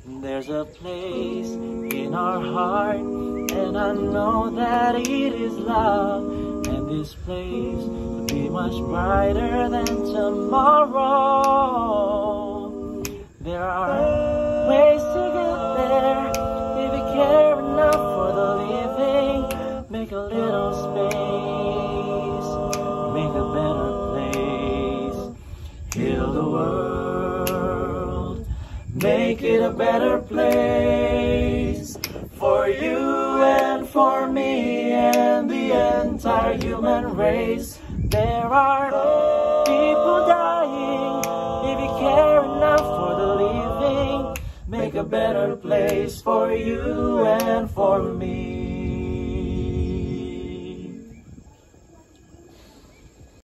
There's a place in our heart, and I know that it is love. And this place will be much brighter than tomorrow. There are ways to get there if you care enough for the living. Make a little space, make a better place. Heal the world, make it a better place for you and for me and the entire human race. There are people dying. If you care enough for the living, make a better place for you and for me.